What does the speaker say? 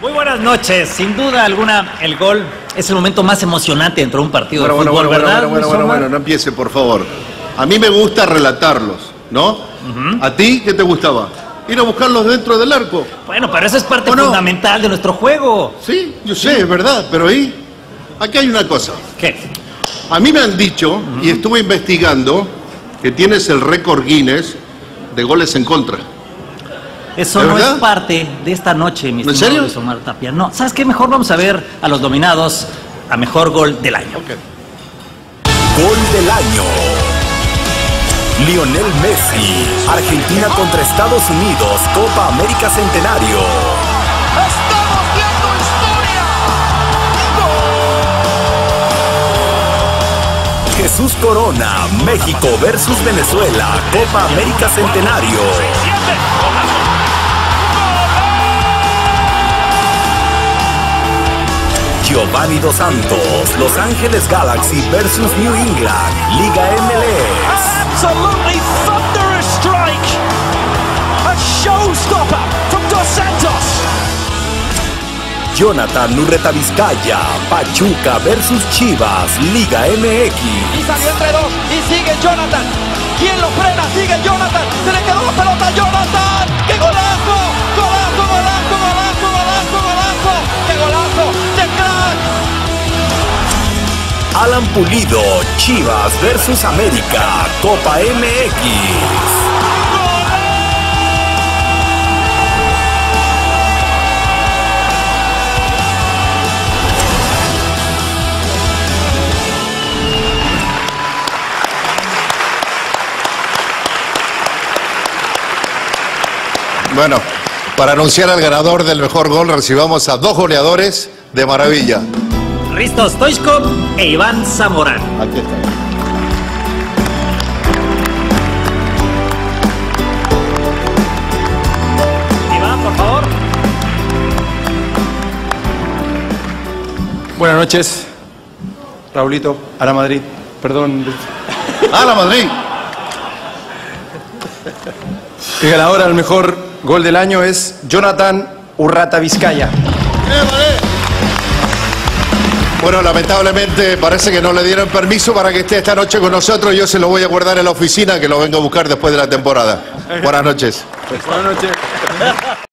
Muy buenas noches. Sin duda alguna, el gol es el momento más emocionante dentro de un partido de fútbol, ¿verdad? Bueno, no empiece, por favor. A mí me gusta relatarlos, ¿no? ¿A ti qué te gustaba? Ir a buscarlos dentro del arco. Bueno, pero eso es parte fundamental de nuestro juego. Sí, yo sé, es verdad, pero ahí, aquí hay una cosa. ¿Qué? A mí me han dicho, y estuve investigando, que tienes el récord Guinness de goles en contra. Eso no es parte de esta noche, mi estimado Luis Omar Tapia. No, ¿sabes qué? Mejor vamos a ver a los nominados a Mejor Gol del Año. Okay. Gol del Año. Lionel Messi, Argentina contra Estados Unidos, Copa América Centenario. ¡Estamos viendo historia! Jesús Corona, México versus Venezuela, Copa América Centenario. Giovanni Dos Santos, Los Ángeles Galaxy versus New England, Liga MLS. Absolutely thunderous strike! A showstopper from Dos Santos! Jonathan Urreta Vizcaya, Pachuca versus Chivas, Liga MX. Y salió entre dos, y sigue Jonathan. ¿Quién lo frena? Sigue Jonathan. Se le quedó la pelota a Jonathan. ¡Qué golazo! ¡Golazo, golazo, golazo, golazo, golazo! ¡Qué golazo! ¡De crack! Alan Pulido, Chivas versus América, Copa MX. Bueno, para anunciar al ganador del mejor gol, recibamos a dos goleadores de maravilla. Risto Stoichkov e Iván Zamorán. Aquí está. Iván, por favor. Buenas noches, Raulito, a la Madrid. Perdón. ¡A la Madrid! El ganador al mejor gol del año es Jonathan Urreta Vizcaya. Bueno, lamentablemente parece que no le dieron permiso para que esté esta noche con nosotros. Yo se lo voy a guardar en la oficina, que lo vengo a buscar después de la temporada. Buenas noches. Buenas noches.